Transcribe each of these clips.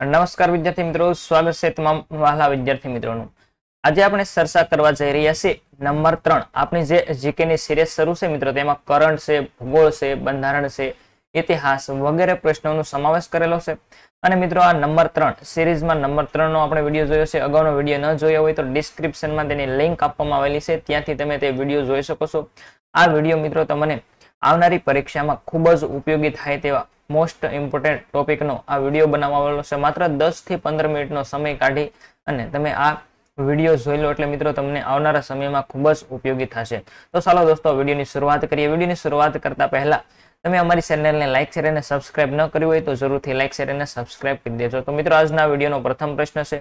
નમસ્કાર વિદ્યાર્થી મિત્રો, સ્વાગત છે તમામ વહાલા વિદ્યાર્થી મિત્રોનું। આજે આપણે ચર્ચા કરવા જઈ રહ્યા છીએ નંબર 3 આપણી જે જીકે ની સિરીઝ શરૂ છે મિત્રો, તેમાં કરંટ છે, ભૂગોળ છે, બંધારણ છે, ઇતિહાસ વગેરે પ્રશ્નોનો સમાવેશ કરેલો છે। અને મિત્રો આ નંબર 3 સિરીઝમાં નંબર 3 નો આપણે વિડીયો જોયો છે। અગાઉનો વિડીયો ન જોયો હોય તો ડિસ્ક્રિપ્શનમાં તેની લિંક આપવામાં આવેલી છે, ત્યાંથી તમે તે વિડીયો જોઈ શકો છો। આ વિડીયો મિત્રો તમને આવનારી પરીક્ષામાં ખૂબ જ ઉપયોગી થાય તેવા મોસ્ટ ઇમ્પોર્ટન્ટ ટોપિકનો આ વિડીયો બનાવવામાં આવેલો છે। માત્ર 10 થી 15 મિનિટનો સમય કાઢી અને તમે આ વિડીયો જોઈ લો એટલે મિત્રો તમને આવનારા સમયમાં ખૂબ જ ઉપયોગી થશે। તો ચાલો દોસ્તો વિડીયોની શરૂઆત કરીએ। વિડીયોની શરૂઆત કરતા પહેલા તમે અમારી ચેનલને લાઈક શેર અને સબસ્ક્રાઇબ ન કરી હોય તો જરૂરથી લાઈક શેર અને સબસ્ક્રાઇબ કરી દેજો। તો મિત્રો આજના વિડીયોનો પ્રથમ પ્રશ્ન છે।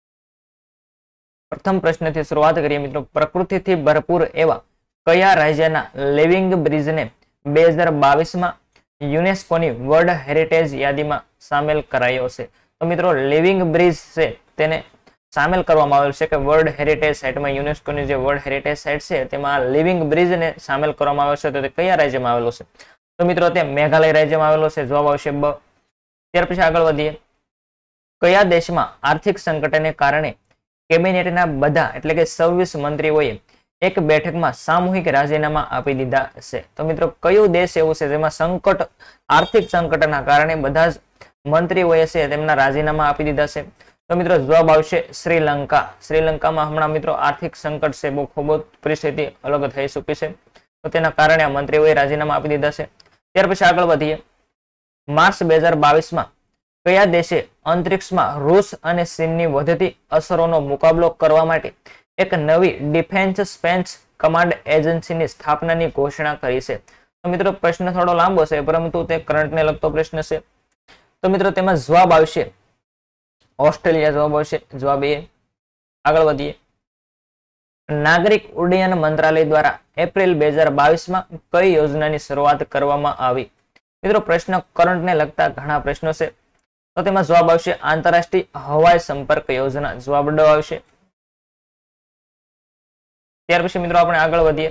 પ્રથમ પ્રશ્નથી શરૂઆત કરીએ મિત્રો। પ્રકૃતિથી ભરપૂર એવા કયા રાજ્યના લિવિંગ બ્રિજને 2022માં યુનેસ્કોની વર્લ્ડ હેરિટેજ યાદીમાં સામેલ કરાયો છે? તો મિત્રો લિવિંગ બ્રિજ છે તેને સામેલ કરવામાં આવેલ છે કે વર્લ્ડ હેરિટેજ સાઇટમાં, યુનેસ્કોની જે વર્લ્ડ હેરિટેજ સાઇટ છે તેમાં લિવિંગ બ્રિજને સામેલ કરવામાં આવ્યો છે। તો તે કયા રાજ્યમાં આવેલો છે? તો મિત્રો તે મેઘાલય રાજ્યમાં આવેલો છે। જવાબ આવશે બ। ત્યાર પછી આગળ વધીએ। કયા દેશમાં આર્થિક સંકટને કારણે કેબિનેટના બધા એટલે કે 26 મંત્રીઓએ એક બેઠકમાં સામૂહિક રાજીનામા આપી દીધા છે? તો મિત્રો કયો દેશ એવો છે જેમાં સંકટ, આર્થિક સંકટના કારણે બધા જ મંત્રીઓએ છે તેમના રાજીનામા આપી દીધા છે? તો મિત્રો જવાબ આવશે શ્રીલંકા। શ્રીલંકામાં હમણાં મિત્રો આર્થિક સંકટ છે, બહુ ખૂબ જ પરિસ્થિતિ અલગ થઈ ચૂકી છે, તો તેના કારણે આ મંત્રીઓએ રાજીનામા આપી દીધા છે। ત્યાર પછી આગળ વધીએ। માર્ચ 2022માં કયા દેશે અંતરિક્ષમાં રૂસ અને ચીનની વધતી અસરોનો મુકાબલો કરવા માટે એક નવી ડિફેન્સ સ્પેસ કમાન્ડ એજન્સીની સ્થાપનાની ઘોષણા કરી છે? તો મિત્રો પ્રશ્ન થોડો લાંબો છે, પરંતુ તે કરંટને લગતો પ્રશ્ન છે। તો મિત્રો તેમાં જવાબ આવશે ઓસ્ટ્રેલિયા। જવાબ આવશે જવાબ એ। આગળ વધીએ। નાગરિક ઉડ્ડયન મંત્રાલય દ્વારા એપ્રિલ 2022માં કઈ યોજનાની શરૂઆત કરવામાં આવી? મિત્રો પ્રશ્ન કરંટને લગતા ઘણા પ્રશ્નો છે, તો તેમાં જવાબ આવશે આંતરરાષ્ટ્રીય હવાઈ સંપર્ક યોજના। જવાબ ડ આવશે। ત્યાર પછી મિત્રો આપણે આગળ વધીએ।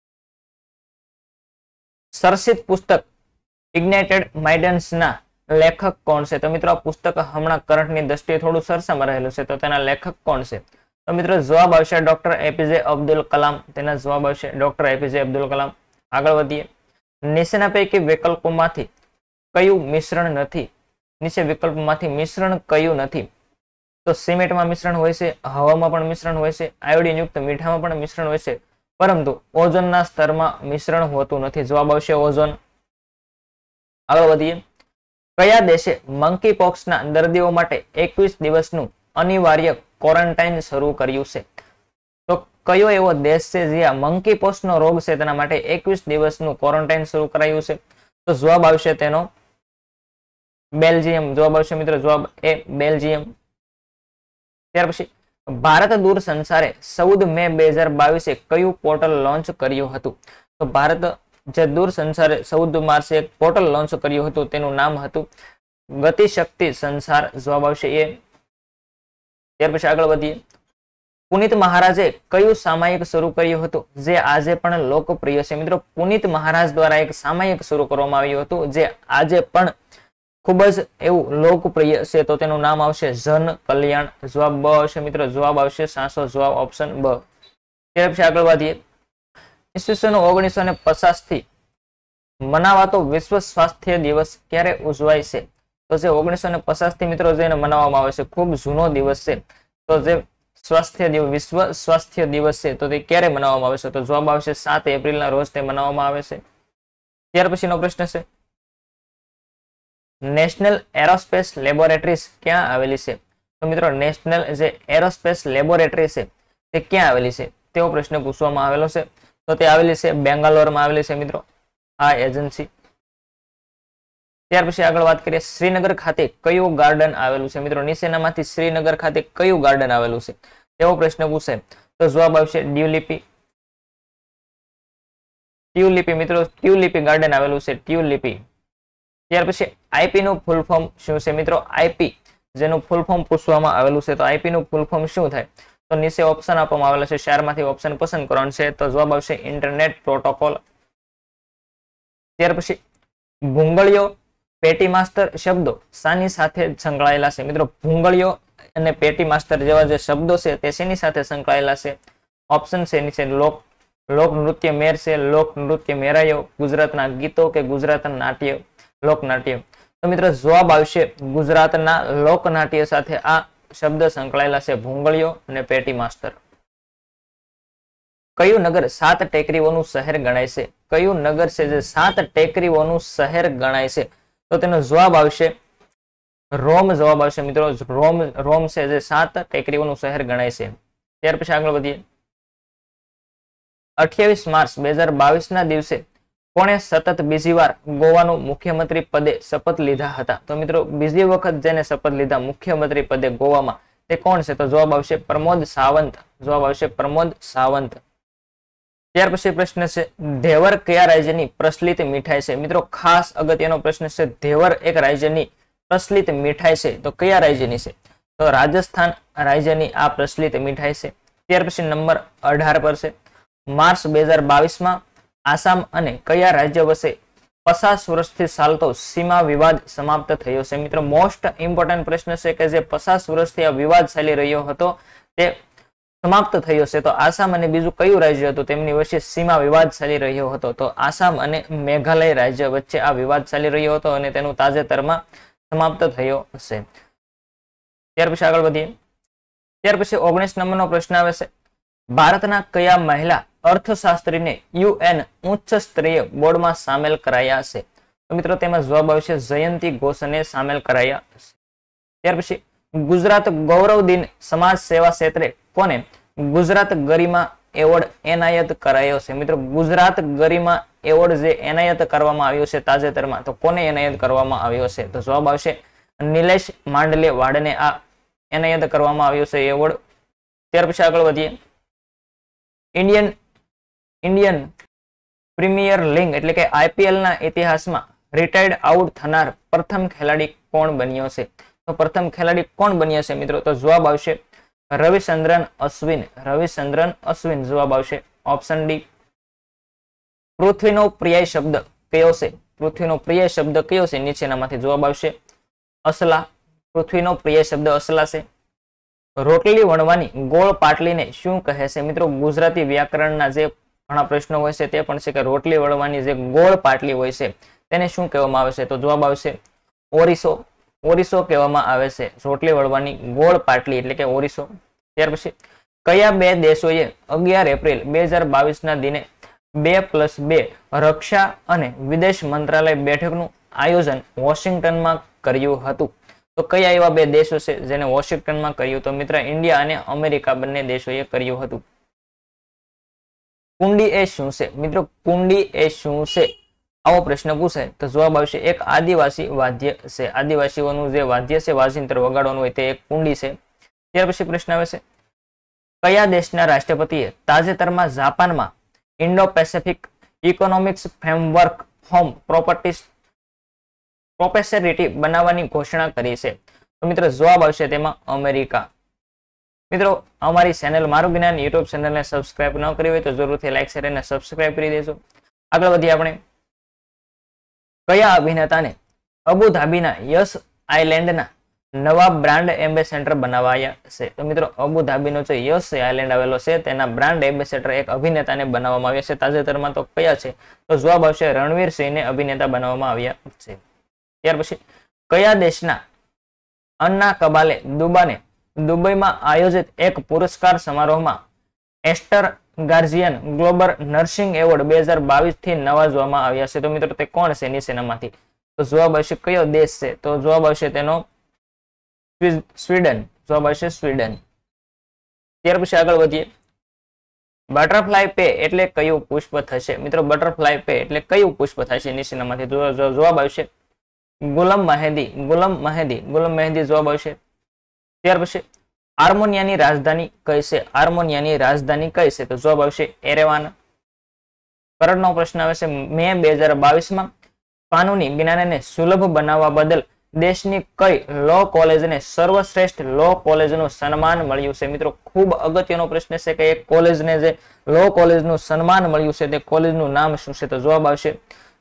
ચર્ચિત પુસ્તક ઇગ્નાઇટેડ માઇન્ડ્સના લેખક કોણ છે? તો મિત્રો આ પુસ્તક હમણાં કરંટની દ્રષ્ટિએ થોડું ચર્ચામાં રહેલું છે, તો તેના લેખક કોણ છે? તો મિત્રો જવાબ આવશે ડોક્ટર એપીજે અબ્દુલ કલામ। તેના જવાબ આવશે ડોક્ટર એપીજે અબ્દુલ કલામ। આગળ વધીએ। નીચેના પૈકી વિકલ્પોમાંથી કયું મિશ્રણ નથી? નીચે વિકલ્પોમાંથી મિશ્રણ કયું નથી? તો સિમેન્ટમાં મિશ્રણ હોય છે, હવામાં પણ મિશ્રણ હોય છે, આયોડિન યુક્ત મીઠામાં પણ મિશ્રણ હોય છે, પરંતુ ઓઝોનના સ્તરમાં મિશ્રણ હોતું નથી। જવાબ આવશે ઓઝોન। આગળ વધીએ। કયા દેશે મંકી પોક્સના દર્દીઓ માટે 21 દિવસનું અનિવાર્ય ક્વોરન્ટાઇન શરૂ કર્યું છે? તો કયો એવો દેશ છે જ્યાં મંકી પોક્સનો રોગ છે તેના માટે 21 દિવસનું ક્વોરન્ટાઇન શરૂ કરાયું છે? તો જવાબ આવશે તેનો બેલ્જિયમ। જવાબ આવશે મિત્રો જવાબ એ બેલ્જિયમ। ત્યાર પછી ભારત દૂરસંચારે 14 મે 2022 કયું પોર્ટલ લોન્ચ કર્યું હતું? તો ભારત જે દૂરસંચારે 14 માર્ચે એક પોર્ટલ લોન્ચ કર્યું હતું તેનું નામ હતું ગતિશક્તિ સંસાર। જવાબ આવશે એ। ત્યાર પછી આગળ વધીએ। પુનિત મહારાજે કયું સામાયિક શરૂ કર્યું હતું જે આજે પણ લોકપ્રિય છે? મિત્રો પુનિત મહારાજ દ્વારા એક સામાયિક શરૂ કરવામાં આવ્યું હતું જે આજે પણ ખૂબ જ એવું લોકપ્રિય છે, તો તેનું નામ આવશે જન કલ્યાણ। જવાબ બ આવશે મિત્રો જવાબ આવશે સાચો જવાબ ઓપ્શન બ। ત્યાર પછી આગળ વધીએ। ઈસવીસન 1950 થી મનાવાતો વિશ્વ સ્વાસ્થ્ય દિવસ ક્યારે ઉજવાય છે? તો જે 1950 થી મિત્રો જેને મનાવવામાં આવે છે, ખૂબ જૂનો દિવસ છે, તો જે સ્વાસ્થ્ય દિવસ, વિશ્વ સ્વાસ્થ્ય દિવસ છે, તો તે ક્યારે મનાવવામાં આવે છે? તો જવાબ આવશે 7 એપ્રિલના રોજ તે મનાવવામાં આવે છે। ત્યાર પછીનો પ્રશ્ન છે નેશનલ એરોસ્પેસ લેબોરેટરીઝ ક્યાં આવેલી છે? તો મિત્રો નેશનલ જે એરોસ્પેસ લેબોરેટરી છે તે ક્યાં આવેલી છે તેવો પ્રશ્ન પૂછવામાં આવેલો છે, તો તે આવેલી છે બેંગાલોરમાં આવેલી છે મિત્રો આ એજન્સી। ત્યાર પછી આગળ વાત કરીએ। શ્રીનગર ખાતે કયું ગાર્ડન આવેલું છે? મિત્રો નીચેનામાંથી શ્રીનગર ખાતે કયું ગાર્ડન આવેલું છે તેવો પ્રશ્ન પૂછે તો જવાબ આવશે ડ્યુલિપી। ટ્યુલિપી મિત્રો ટ્યુલિપી ગાર્ડન આવેલું છે, ટ્યુલિપી। ત્યાર પછી આઈપી નું ફૂલ ફોર્મ શું છે? મિત્રો આઈપી જેનું ફૂલ ફોર્મ પૂછવામાં આવેલું છે, તો આઈપી નું ફૂલ ફોર્મ શું થાય? તો નીચે ઓપ્શન આપવામાં આવેલા છે, ચારમાંથી ઓપ્શન પસંદ કરવાનું છે, તો જવાબ આવશે ઇન્ટરનેટ પ્રોટોકોલ। ત્યાર પછી ભૂંગળીઓ પેટી માસ્ટર શબ્દો શાની સાથે સંકળાયેલા છે? મિત્રો ભૂંગળીઓ અને પેટી માસ્ટર જેવા જે શબ્દો છે તે શેની સાથે સંકળાયેલા છે? ઓપ્શન છે નીચે લોક નૃત્ય મેર છે, લોક નૃત્ય મેરાયો, ગુજરાતના ગીતો કે ગુજરાતના નાટ્ય લોકનાટ્ય? તો મિત્રો જવાબ આવશે ગુજરાતના લોકનાટ્ય સાથે આ શબ્દ સંકળાયેલા છે ભૂંગળીઓ અને પેટી માસ્ટર. કયું નગર 7 ટેકરીઓનું શહેર ગણાય છે? કયું નગર છે જે 7 ટેકરીઓનું શહેર ગણાય છે? તો તેનો જવાબ આવશે રોમ જવાબ આવશે મિત્રો. રોમ છે જે 7 ટેકરીઓનું શહેર ગણાય છે. ત્યાર પછી આગળ વધીએ. 28 માર્ચ 2022 ના દિવસે કોણે સતત બીજી વાર ગોવાનું મુખ્યમંત્રી પદે શપથ લીધા હતા? તો મિત્રો બીજી વખત જેને શપથ લીધા મુખ્યમંત્રી પદે ગોવામાં તે કોણ છે? તો જવાબ આવશે પ્રમોદ સાવંત. જવાબ આવશે પ્રમોદ સાવંત. ત્યાર પછી પ્રશ્ન છે ધેવર કયા રાજ્યની પ્રચલિત મીઠાઈ છે? મિત્રો ખાસ અગત્યનો પ્રશ્ન છે. ધેવર એક રાજ્યની પ્રચલિત મીઠાઈ છે, તો કયા રાજ્યની છે? તો રાજસ્થાન રાજ્યની આ પ્રચલિત મીઠાઈ છે. ત્યાર પછી નંબર 18 પર છે માર્ચ 2022 માં આસામ અને કયા રાજ્ય વચ્ચે 50 વર્ષથી ચાલતો સીમા વિવાદ સમાપ્ત થયો છે? મિત્રો મોસ્ટ ઇમ્પોર્ટન્ટ પ્રશ્ન છે કે જે 50 વર્ષથી આ વિવાદ ચાલી રહ્યો હતો તે સમાપ્ત થયો છે. તો આસામ અને બીજું કયું રાજ્ય હતું તેમની વચ્ચે સીમા વિવાદ ચાલી રહ્યો હતો? તો આસામ અને મેઘાલય રાજ્ય વચ્ચે આ વિવાદ ચાલી રહ્યો હતો અને તેનું તાજેતરમાં સમાપ્ત થયો છે. ત્યાર પછી આગળ વધીએ. ત્યાર પછી 19 નંબરનો પ્રશ્ન આવે છે ભારતના કયા મહિલા અર્થશાસ્ત્રીને UN ઉચ્ચ સ્તરીય બોર્ડમાં સામેલ કરાયા છે? તો મિત્રો તેમાં જવાબ આવશે જયંતી ઘોષને સામેલ કરાયા છે. ત્યાર પછી ગુજરાત ગૌરવ દિન સમાજ સેવા ક્ષેત્રે કોને ગુજરાત ગરિમા એવોર્ડ એનાયત કરાયો છે? મિત્રો ગુજરાત ગરિમા એવોર્ડ જે એનાયત કરવામાં આવ્યો છે તાજેતરમાં, તો કોને એનાયત કરવામાં આવ્યો છે? તો જવાબ આવશે નિલેશ માંડલે વાડને આ એનાયત કરવામાં આવ્યો છે એવોર્ડ. ત્યાર પછી આગળ વધીએ. ઇન્ડિયન પ્રીમિયર લીગ એટલે કે IPL ના ઇતિહાસમાં રિટાયર્ડ આઉટ થનાર પ્રથમ ખેલાડી કોણ બન્યો છે? તો પ્રથમ ખેલાડી કોણ બન્યો છે મિત્રો? તો જવાબ આવશે રવિચંદ્રન અશ્વિન. રવિચંદ્રન અશ્વિન જવાબ આવશે ઓપ્શન ડી. પૃથ્વીનો પર્યાય શબ્દ કયો છે? પૃથ્વીનો પર્યાય શબ્દ કયો છે નીચેનામાંથી? જવાબ આવશે અસલા. પૃથ્વીનો પર્યાય શબ્દ અસલા છે. રોટલી વણવાની ગોળ પાટલીને શું કહે છે? મિત્રો ગુજરાતી વ્યાકરણના જે ઘણા પ્રશ્નો હોય છે તે પણ છે કે રોટલી વણવાની જે ગોળ પાટલી હોય છે તેને શું કહેવામાં આવે છે? તો જવાબ આવશે ઓરિસો. ઓરિસો કહેવામાં આવે છે રોટલી વણવાની ગોળ પાટલી એટલે કે ઓરિસો. ત્યાર પછી કયા બે દેશોએ 11 એપ્રિલ 2022 ના દિને 2+2 રક્ષા અને વિદેશ મંત્રાલય બેઠકનું આયોજન વોશિંગ્ટનમાં કર્યું હતું? તો કયા એવા બે દેશો છે જેને વોશિંગ્ટનમાં કર્યું? તો મિત્ર ઇન્ડિયા અને અમેરિકા બંને દેશોએ કર્યું હતું. કુંડી એ શું છે? મિત્રો કુંડી એ શું છે? આવો પ્રશ્ન પૂછાય તો જવાબ આવશે એક આદિવાસી વાદ્ય છે. આદિવાસીઓનું જે વાદ્ય છે વાજિંત્ર વગાડવાનું હોય તે એક કુંડી છે. ત્યાર પછી પ્રશ્ન આવે છે કયા દેશના રાષ્ટ્રપતિએ તાજેતરમાં જાપાનમાં Indo Pacific economics framework home prosperity બનાવવાની ઘોષણા કરી છે? તો મિત્રો જવાબ આવશે તેમાં અમેરિકા. મિત્રો અમારી ચેનલ મારું જ્ઞાન યુટ્યુબ ચેનલને સબસ્ક્રાઇબ ન કરી હોય તો જરૂરથી લાઈક શેર અને સબસ્ક્રાઇબ કરી દેજો. આગળ વધીએ આપણે. કયા અભિનેતાને અબુધાબીના યસ આઇલેન્ડના નવા બ્રાન્ડ એમ્બેસેડર બનાવાયા છે? તો મિત્રો અબુધાબીનો જે યસ આઇલેન્ડ આવેલો છે તેના બ્રાન્ડ એમ્બેસેડર એક અભિનેતાને બનાવવામાં આવ્યા છે તાજેતરમાં. તો કયા છે? તો જવાબ આવશે રણવીર સિંહને અભિનેતા બનાવવામાં આવ્યા છે. ત્યાર પછી કયા દેશના અન્ના કબાલે દુબઈમાં આયોજિત એક પુરસ્કાર સમારોહમાં Aster guardian global nursing award 2022 થી નવાજવામાં આવ્યા છે? તો મિત્રો તે કોણ છે નીચેનામાંથી? તો જવાબ આવશે કયો દેશ છે? તો જવાબ આવશે તેનો સ્વીડન. જવાબ આવશે સ્વીડન. ત્યાર પછી આગળ વધીએ. બટરફ્લાય પે એટલે કયું પુષ્પ થશે? મિત્રો બટરફ્લાય પે એટલે કયું પુષ્પ થશે નીચેનામાંથી? જવાબ આવશે ગુલામ મહેંદી જવાબ આવશે. ત્યાર પછી આર્મેનિયાની રાજધાની કઈ છે? આર્મેનિયાની રાજધાની કઈ છે? તો જવાબ આવશે એરેવાન. કરંટનો પ્રશ્ન આવે છે મે 2022 માં કાનૂની જ્ઞાનને સુલભ બનાવવા બદલ દેશની કઈ લો કોલેજને સર્વશ્રેષ્ઠ લો કોલેજનું સન્માન મળ્યું છે? મિત્રો ખૂબ અગત્યનો પ્રશ્ન છે કે એક કોલેજને જે લો કોલેજનું સન્માન મળ્યું છે તે કોલેજનું નામ શું છે? તો જવાબ આવશે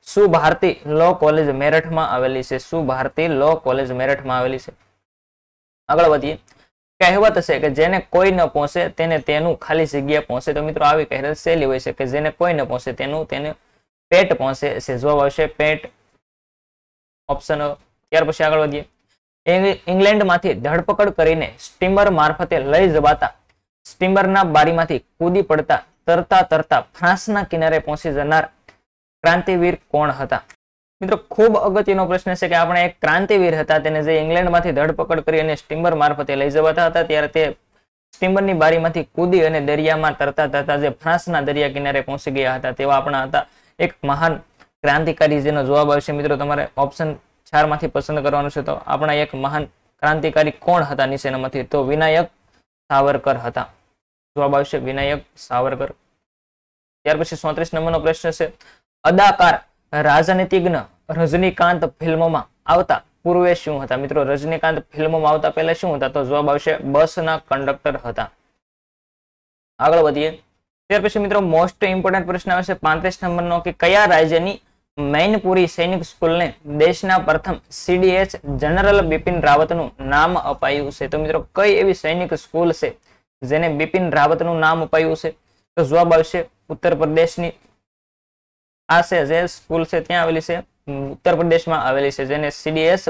સુભારતી લો કોલેજ મેરઠમાં આવેલી છે? સુભારતી લો કોલેજ મેરઠમાં આવેલી છે. આગળ વધીએ. કહેવત છે કે જેને કોઈ ન પહોંચે તેને તેનું ખાલી જગ્યા પહોંચે. તો મિત્રો આવી કહેવત શૈલી હોય છે કે જેને કોઈ ન પહોંચે તેનું તેને પેટ પહોંચે છે. જવાબ આવશે પેટ, ઓપ્શન. ત્યાર પછી આગળ વધીએ. ઇંગ્લેન્ડમાંથી ધરપકડ કરીને સ્ટીમર મારફતે લઈ જવાતા સ્ટીમરના બારીમાંથી કૂદી પડતા તરતા તરતા ફ્રાન્સના કિનારે પહોંચી જનાર ક્રાંતિવીર કોણ હતા? મિત્રો ખૂબ અગત્યનો પ્રશ્ન છે કે આપણે એક ક્રાંતિવીર હતા તેને જે ઇંગ્લેન્ડમાંથી ધરપકડ કરી અને સ્ટીમર મારફતે લઈ જવાતા હતા ત્યારે તે સ્ટીમરની બારીમાંથી કૂદી અને દરિયામાં તરતા તરતા જે ફ્રાન્સના દરિયા કિનારે પહોંચી ગયા હતા તેવા આપણા હતા એક મહાન ક્રાંતિકારી, જેનો જવાબ આવશે મિત્રો તમારે ઓપ્શન 4 માંથી પસંદ કરવાનું છે. તો આપણા એક મહાન ક્રાંતિકારી કોણ હતા નીચેનામાંથી? તો વિનાયક સાવરકર હતા. જવાબ આવશે વિનાયક સાવરકર. ત્યાર પછી 34 નંબરનો પ્રશ્ન છે. અદાકાર રાજનીતિજ્ઞ રજનીકાંત ફિલ્મોમાં આવતા પૂર્વે શું હતા? મિત્રો રજનીકાંત ફિલ્મોમાં આવતા પહેલા શું હતા? તો જવાબ આવશે બસના કંડક્ટર હતા. આગળ વધીએ. ત્યાર પછી મિત્રો મોસ્ટ ઇમ્પોર્ટન્ટ પ્રશ્ન આવશે 35 નંબરનો કે કયા રાજ્યની મૈનપુરી સૈનિક સ્કૂલને દેશના પ્રથમ CDH જનરલ બિપિન રાવતનું નામ અપાયું છે? તો મિત્રો કઈ એવી સૈનિક સ્કૂલ છે જેને બિપિન રાવતનું નામ અપાયું છે? તો જવાબ આવશે ઉત્તર પ્રદેશની આ છે જે સ્કૂલ છે ત્યાં આવેલી છે, ઉત્તર પ્રદેશમાં આવેલી છે, જેને CDH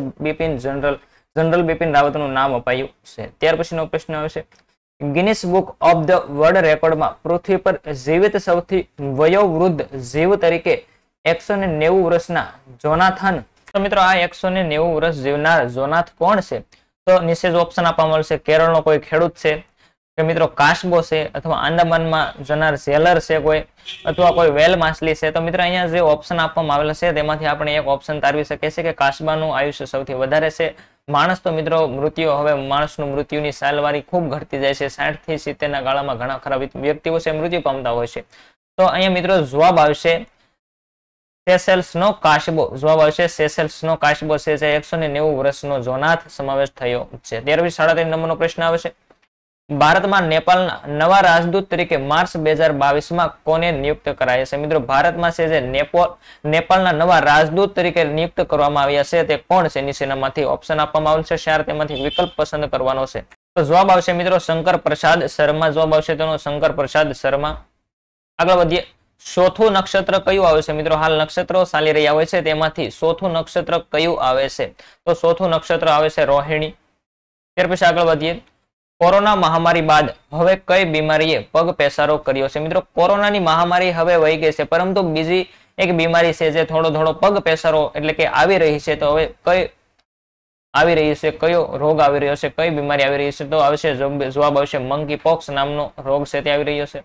જનરલ બિપિન રાવતનું નામ અપાયું છે. ત્યાર પછીનો પ્રશ્ન આવશે. Guinness book of the world રેકોર્ડમાં પૃથ્વી પર જીવિત સૌથી વયોવૃદ્ધ જીવ તરીકે 190 વર્ષના જોનાથન. તો મિત્રો આ 190 વર્ષ જીવનાર જોનાથ કોણ છે? તો નીચે જ ઓપ્શન આપવામાં આવશે. કેરળનો કોઈ ખેડૂત છે કે મિત્રો કાસબો છે, અથવા આંદામાનમાં જનાર સેલર છે કોઈ, અથવા કોઈ વેલ માછલી છે. તો મિત્રો અહીંયા જે ઓપ્શન આપવામાં આવેલા છે તેમાંથી આપણે એક ઓપ્શન તારવી શકીએ છીએ કે કાસબાનું આયુષ્ય સૌથી વધારે છે. માણસ તો મિત્રો મૃત્યુ, હવે માણસનું મૃત્યુની સાલવારી ખૂબ ઘટતી જાય છે. 60 થી 70 ના ગાળામાં ઘણા ખરા વ્યક્તિઓ છે મૃત્યુ પામતા હોય છે. તો અહીંયા મિત્રો જવાબ આવશે સેશેલ્સનો કાસબો. જવાબ આવશે સેશેલ્સનો કાસબો છે જે 190 વર્ષનો જોનાથ સમાવેશ થયો છે. ત્યાર પછી 37 નંબરનો પ્રશ્ન આવે છે. ભારતમાં નેપાળના નવા રાજદૂત તરીકે માર્ચ 2022માં કોને નિયુક્ત કરાયા છે? મિત્રો ભારતમાં છે જે નેપાળના નવા રાજદૂત તરીકે નિયુક્ત કરવામાં આવ્યા છે તે કોણ છે? નીચેનામાંથી ઓપ્શન આપવામાં આવેલ છે 4, તેમાંથી વિકલ્પ પસંદ કરવાનો છે. તો જવાબ આવશે મિત્રો શંકર પ્રસાદ શર્મા. જવાબ આવશે તેનો શંકર પ્રસાદ શર્મા. આગળ વધીએ. ચોથું નક્ષત્ર કયું આવે છે? મિત્રો હાલ નક્ષત્રો ચાલી રહ્યા હોય છે તેમાંથી ચોથું નક્ષત્ર કયું આવે છે? તો ચોથું નક્ષત્ર આવે છે રોહિણી. ત્યાર પછી આગળ વધીએ. કોરોના મહામારી બાદ હવે કઈ બીમારીએ પગ પેસારો કર્યો છે? મિત્રો કોરોનાની મહામારી હવે વહી ગઈ છે, પરંતુ બીજી એક બીમારી છે જે થોડો પગ પેસારો એટલે કે આવી રહી છે. તો હવે કઈ આવી રહી છે, કયો રોગ આવી રહ્યો છે, કઈ બીમારી આવી રહી છે? તો આવશે જવાબ આવશે મંકી પોક્સ નામનો રોગ છે તે આવી રહ્યો છે.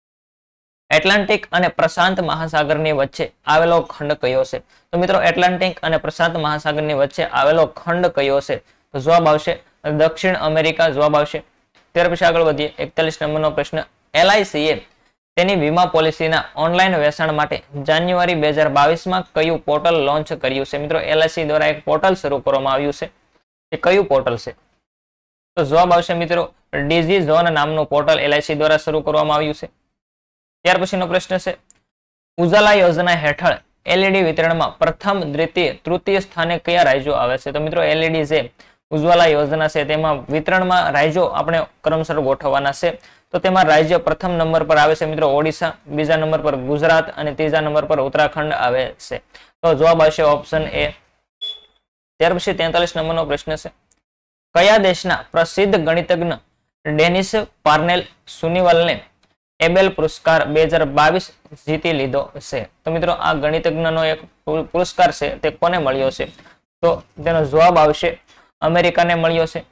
એટલાન્ટિક અને પ્રશાંત મહાસાગરની વચ્ચે આવેલો ખંડ કયો છે? તો મિત્રો એટલાન્ટિક અને પ્રશાંત મહાસાગરની વચ્ચે આવેલો ખંડ કયો છે? તો જવાબ આવશે દક્ષિણ અમેરિકા. જવાબ આવશે. ત્યાર પછી આગળ વધીએ. 41 નંબરનો પ્રશ્ન. LIC એ તેની વીમા પોલિસીના ઓનલાઈન વેચાણ માટે જાન્યુઆરી 2022માં કયું પોર્ટલ લોન્ચ કર્યું છે? મિત્રો LIC દ્વારા એક પોર્ટલ શરૂ કરવામાં આવ્યું છે. એ કયું પોર્ટલ છે? તો જવાબ આવશે મિત્રો ડિજીઝોન નામનું પોર્ટલ LIC દ્વારા શરૂ કરવામાં આવ્યું છે. ત્યાર પછીનો પ્રશ્ન છે. ઉજાલા યોજના હેઠળ LED વિતરણમાં પ્રથમ, દ્વિતીય, તૃતીય સ્થાને કયા રાજ્યો આવે છે? તો મિત્રો LED જે ઉજ્જવલા યોજના છે તેમાં વિતરણમાં રાજ્યો આપણે ક્રમશર ગોઠવવાના છે. તો તેમાં રાજ્ય પ્રથમ નંબર પર આવે છે મિત્રો ઓડિશા, બીજા નંબર પર ગુજરાત અને ત્રીજા નંબર પર ઉત્તરાખંડ આવે છે. તો જવાબ આવશે ઓપ્શન એ. ત્યાર પછી 43 નંબરનો પ્રશ્ન છે. કયા દેશના પ્રસિદ્ધ ગણિતજ્ઞ ડેનિસ પાર્નેલ સુનિવલને એબેલ પુરસ્કાર 2022 જીતી લીધો છે? તો મિત્રો આ ગણિતજ્ઞનો એક પુરસ્કાર છે તે કોને મળ્યો છે? તો તેનો જવાબ આવશે અમેરિકાને મળ્યો છે.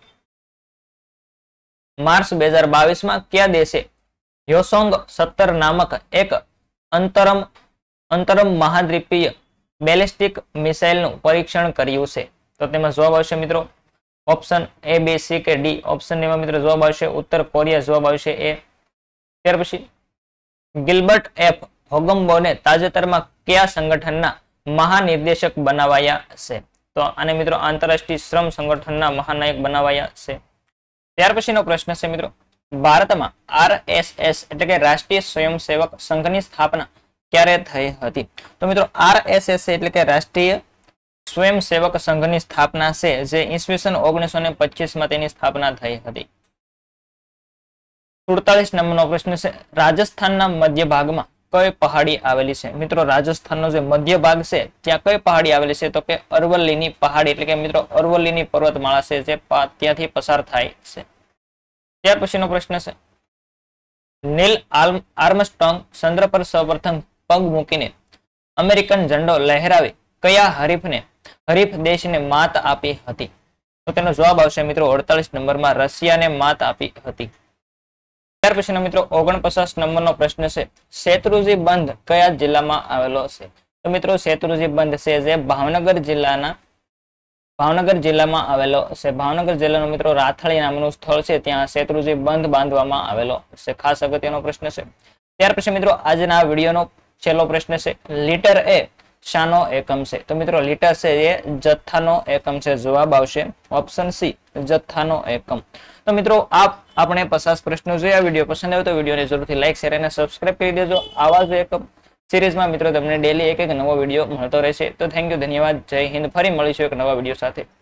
માર્ચ 2022માં કયા દેશે યોસોંગ 17 નામક એક અંતરમ મહાદ્વીપીય બેલિસ્ટિક મિસાઇલનું પરીક્ષણ કર્યું છે? તો તેમાં જવાબ આવશે મિત્રો ઓપ્શન A, B, C કે D. ઓપ્શન એમાં મિત્રો જવાબ આવશે ઉત્તર કોરિયા. જવાબ આવશે A. ત્યાર પછી ગિલ્બર્ટ F. હોગમ્બોને તાજેતરમાં કયા સંગઠનના મહાનિર્દેશક બનાવાયા છે? તો આને મિત્રો આંતરરાષ્ટ્રીય શ્રમ સંગઠનના મહાનાયક બનાવાયા છે. ત્યાર પછીનો પ્રશ્ન છે મિત્રો. ભારતમાં RSS એટલે કે રાષ્ટ્રીય સ્વયંસેવક સંઘની સ્થાપના ક્યારે થઈ હતી? તો મિત્રો RSS એટલે કે રાષ્ટ્રીય સ્વયંસેવક સંઘની સ્થાપના છે જે ઈસવીસન 1925 માં તેની સ્થાપના થઈ હતી. 47 નંબરનો પ્રશ્ન છે રાજસ્થાનના મધ્ય ભાગમાં કઈ પહાડી આવેલી છે? મિત્રો રાજસ્થાનનો જે મધ્ય ભાગ છે ત્યાં કઈ પહાડી આવેલી છે? તો કે અરવલ્લીની પહાડી એટલે કે મિત્રો અરવલ્લીની પર્વતમાળા છે જે ત્યાંથી પસાર થાય છે. ત્યાર પછીનો પ્રશ્ન છે નીલ આર્મસ્ટ્રોંગ ચંદ્ર પર સૌપ્રથમ પગ મૂકીને અમેરિકન ઝંડો લહેરાવી કયા હરીફ દેશને માત આપી હતી? તો તેનો જવાબ આવશે મિત્રો 48 નંબરમાં રશિયાને માત આપી હતી. ત્યાર પછીનો મિત્રો 49 નંબરનો પ્રશ્ન છે શેત્રુંજી બંધ કયા જિલ્લામાં આવેલો છે? તો મિત્રો શેત્રુંજી બંધ છે જે ભાવનગર જિલ્લામાં આવેલો છે. ભાવનગર જિલ્લાનો મિત્રો રાથળી નામનું સ્થળ છે ત્યાં શેત્રુંજી બંધ બાંધવામાં આવેલો છે. ખાસ અગત્યનો પ્રશ્ન છે. ત્યાર પછી મિત્રો આજના વિડીયોનો છેલ્લો પ્રશ્ન છે લીટર એ શાનો એકમ છે? તો મિત્રો લીટર છે એ જથ્થાનો એકમ છે. જવાબ આવશે ઓપ્શન સી જથ્થાનો એકમ. તો મિત્રો આપણે 50 પ્રશ્નો જોયા. વિડીયો પસંદ આવ્યો તો વિડીયોને જરૂરથી લાઈક શેર અને સબસ્ક્રાઇબ કરી દેજો. આવા જ એક સિરીઝમાં મિત્રો તમને ડેલી એક નવો વિડીયો મળતો રહેશે. તો થેન્ક યુ, ધન્યવાદ, જય હિન્દ. ફરી મળીશું એક નવા વિડીયો સાથે.